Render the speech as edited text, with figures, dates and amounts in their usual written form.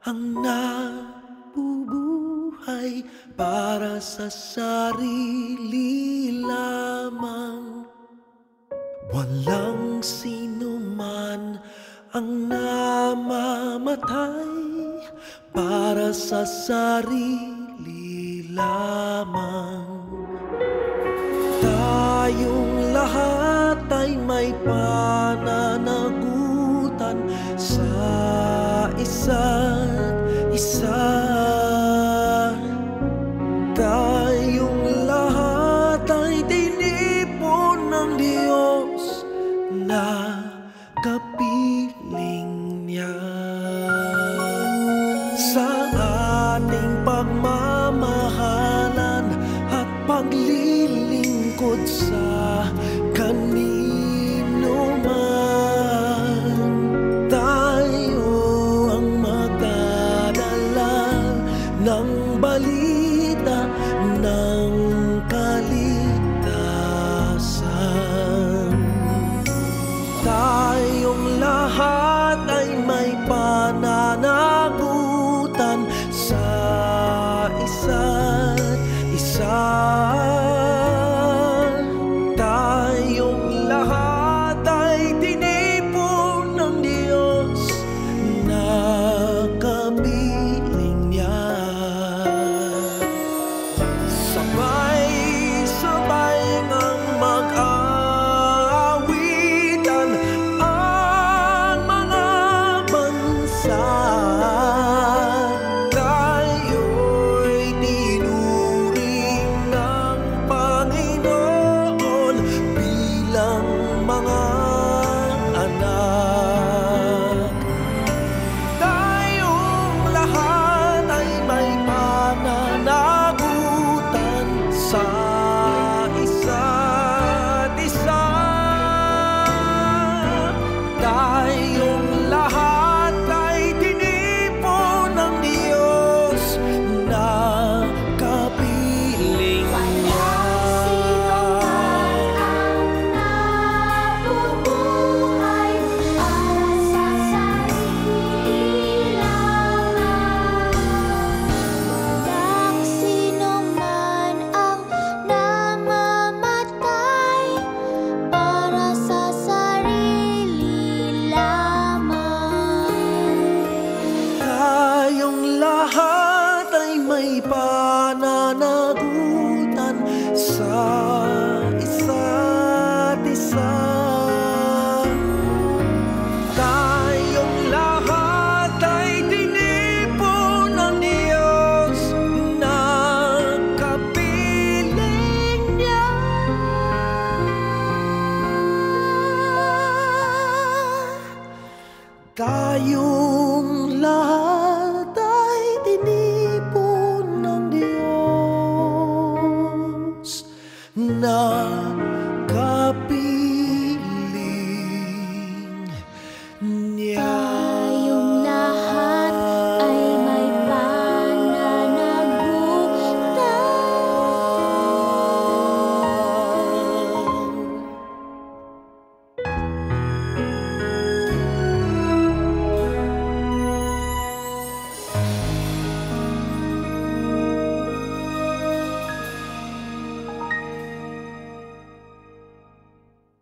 ang nabubuhay para sa sarili lamang. Walang sino man ang namamatay para sa sarili lamang. Tayong lahat ay may pananagutan sa isa't isa. Tayong lahat ay tinipon ng Diyos na kapiling niya. Sa ating pagmamahalan at paglilingkod sa kanino man, tayo ang magdadala ng balita ng kaligtasan. Tayong lahat ay may pananagutan